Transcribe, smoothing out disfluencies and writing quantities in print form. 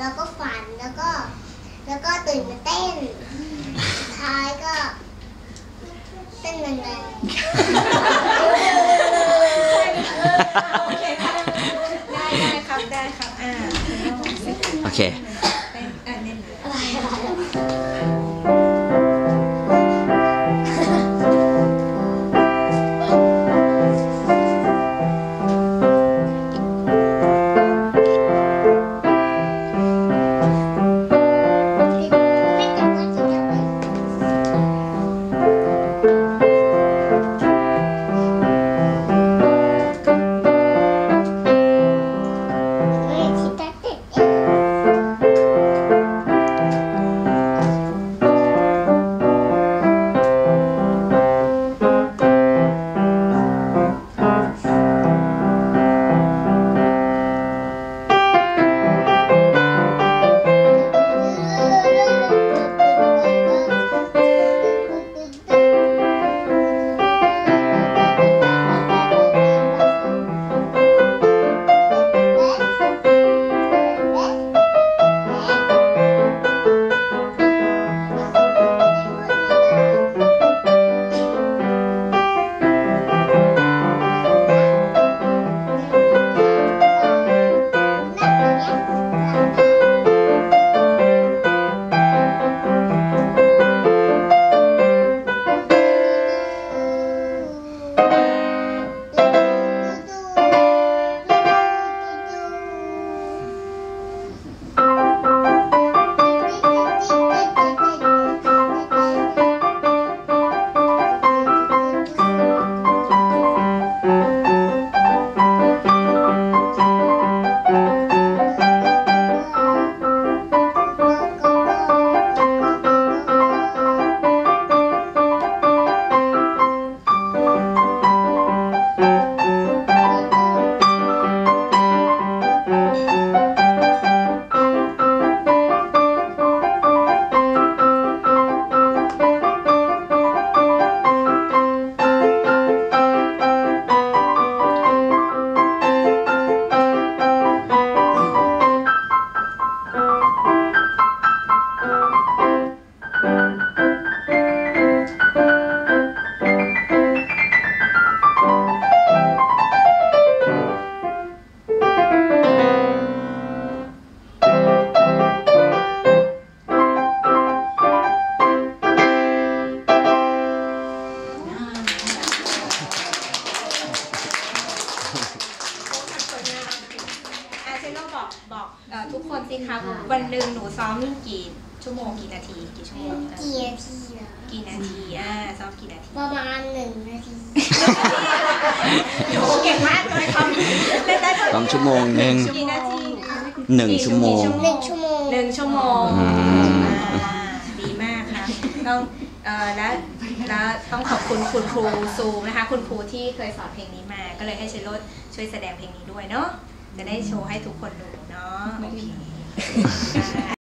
แล้วก็ฝันแล้วก็ตื่นมาเต้นสุดท้ายก็เต้นนานๆโอเคครับได้ครับโอเคบอกทุกคนสิคะวันหนึ่งหนูซ้อมกี่ชั่วโมงกี่นาทีกี่ชั่วโมงกี่นาทีซ้อมกี่นาทีประมาณ1 นาทีโอ้เก่งมากเลยครับซ้อมชั่วโมงหนึ่งกี่นาที 1 ชั่วโมง 1 ชั่วโมงดีมากค่ะต้องและต้องขอบคุณคุณครูซูมนะคะคุณครูที่เคยสอนเพลงนี้มาก็เลยให้เชโรดช่วยแสดงเพลงนี้ด้วยเนาะจะได้โชว์ให้ทุกคนดูเนาะโอเค